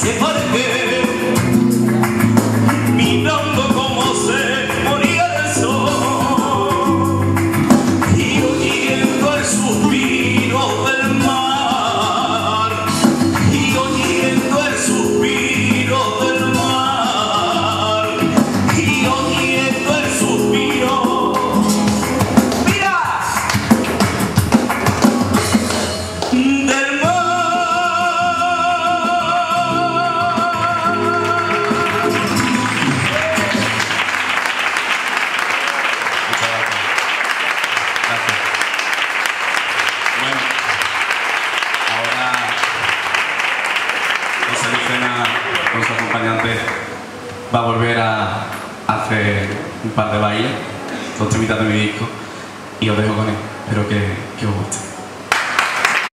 sé por qué, mirando cómo se moría el sol y oyendo el suspiro del mar, y oyendo el suspiro del mar, y oyendo el suspiro. ¡Mira! Del mar. Bueno, ahora José Lucena con su acompañante va a volver a hacer un par de bailes, dos temitas de mi disco, y os dejo con él. Espero que os guste.